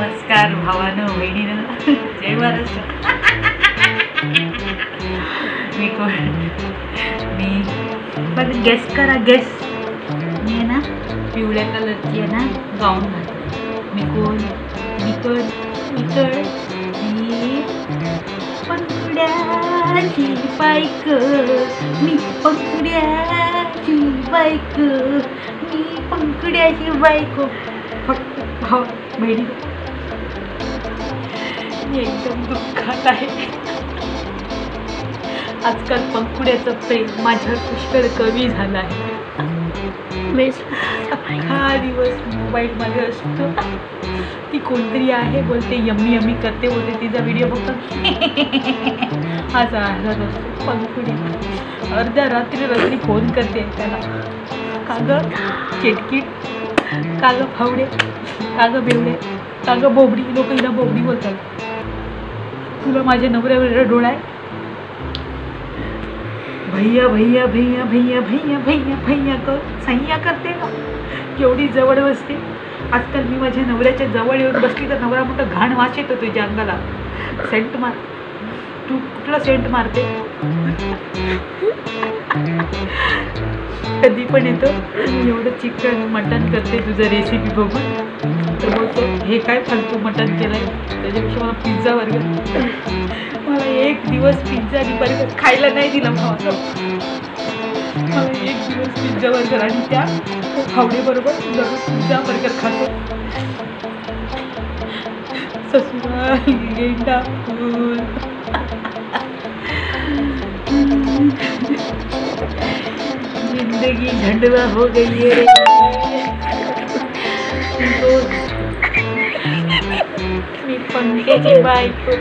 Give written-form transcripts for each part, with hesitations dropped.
नमस्कार भावानं बहिणीनं, जय महाराष्ट्र. मी पण गेस करा, गेस. मी आहे ना पिवळ्या कलरची आहे ना गाऊन घातली. मी पंखुड्याची बायक, मी पंखुड्याची बायक, मी पंखुड्याची बायको. फक्त भाव बहिणी मी एकदम दुःखात आहे. आजकाल पंखुड्याचं प्रेम माझ्या पुष्कळ कमी झालं आहे. हा दिवस मोबाईलमध्ये असतो. ती कोणतरी आहे बोलते, यम्मी यम्मी करते बोलते, तिचा व्हिडिओ बघतो. असा असतो पंखुडी. अर्ध्या रात्री फोन करते त्याला, कागं चिटकीट, कागं फावडे, कागं बेवडे, कागं बोबडी. लोक हिला बोबडी बोलतात. तुला माझ्या नवऱ्यावर डोळा आहे. भैया भैया भैया भैया भैया भैया भैया कर सह्या करते का. केवढी जवळ बसते. आजकाल मी माझ्या नवऱ्याच्या जवळ येऊन बसली तर नवरा मोठा घाण वास येतो तुझ्या अंगाला. सेंट मार. तू कुठला सेंट मारते. कधी पण येतो एवढं चिकन मटण करते तुझं रेसिपी बघून, तर बोलतो हे काय फालतू मटण केलं आहे. त्याच्यापेक्षा मला पिझ्झा बर्गर. मला एक दिवस पिझ्झा आणि बर्गर खायला नाही दिलं भावाचं. मला एक दिवस पिझ्झा बर्गर आणि त्या फावडेबरोबर दररोज पिझ्झा बर्गर खातो. ससुराल गेंडा फूल. जिंदगी झंडवा हो गई है रे. मी पंख्याची बायको.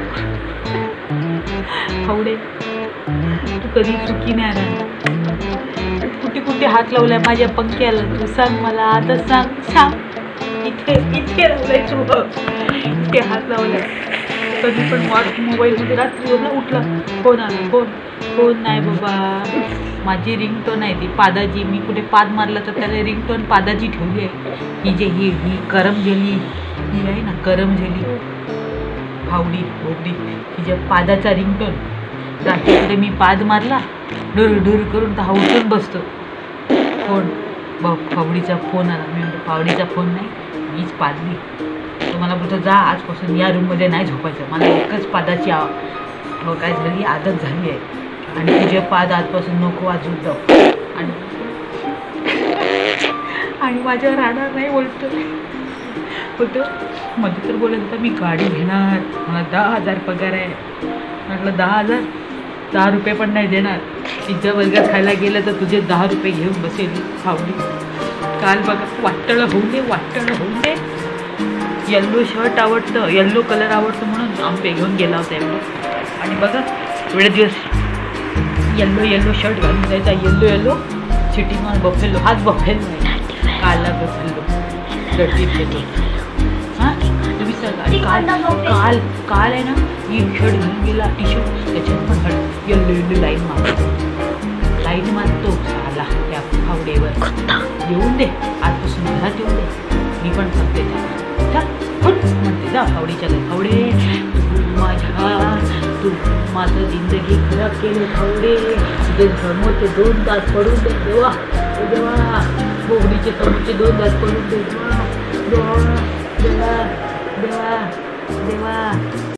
फावडे तू कधी सुखी नाही राहणार. कुठे कुठे हात लावलाय माझ्या पंख्याला तू सांग मला. आता सांग. इथे लावलाय तू. इथे हात लावलाय. कधी पण मोबाईलमध्ये रात्री उठला फोन आला. फोन नाही बाबा. माझी रिंगटोन आहे ती पादाची. मी कुठे पाद मारला तर त्याला रिंगटोन पादाची ठेवली आहे. ही करम झेली ही आहे ना, करम झेली फावडी बोबडी, तिच्या पादाचा रिंगटोन. रात्रीकडे मी पाद मारला ढुर करून तर हा उठून बसतो. फोन फावडीचा फोन आला. मी म्हणतो फावडीचा फोन नाही, मीच पादली. तो मला बोलतो जा आजपासून या रूममध्ये नाही झोपायचं. मला एकच पादाची काय झाली आदत झाली आहे आणि तुझे पाद आजपासून नको वाजवू जाऊ. आणि माझ्यावर राहणार नाही बोलतो. मध्ये तर बोलत होता मी गाडी घेणार, मला 10,000 पगार आहे. म्हटलं 10,000, 10 रुपये पण नाही देणार. पिझ्झा बर्गर खायला गेलं तर तुझे 10 रुपये घेऊन बसेल फावडी. काल बघा वाटलं होऊन दे. येल्लो शर्ट आवडतं, येल्लो कलर आवडतं म्हणून आंबे घेऊन गेला होता एवढं. आणि बघा एवढे दिवस येल्लो शर्ट घालून जायचा. येल्लो सिटीमान बफेलो. हाच बफेलो आहे. कालला बफेलो गडीत गेलो. हां तुम्ही काल आहे ना एक शर्ट घेऊन गेला, टी शर्ट, त्याच्यात पण येल्लो लाईन मारतो आला त्या फावडेवर. येऊन दे आजपासून घरात येऊन दे. मी पण सांगते त्याला म्हणते जा फावडीच्या घरी. फावडे तू माझं जिंदगी खराब केली फावडे. तुझे समोरचे 2 तास पडून दे देवा. बोबडीचे समोरचे 2 तास पडून दे देवा.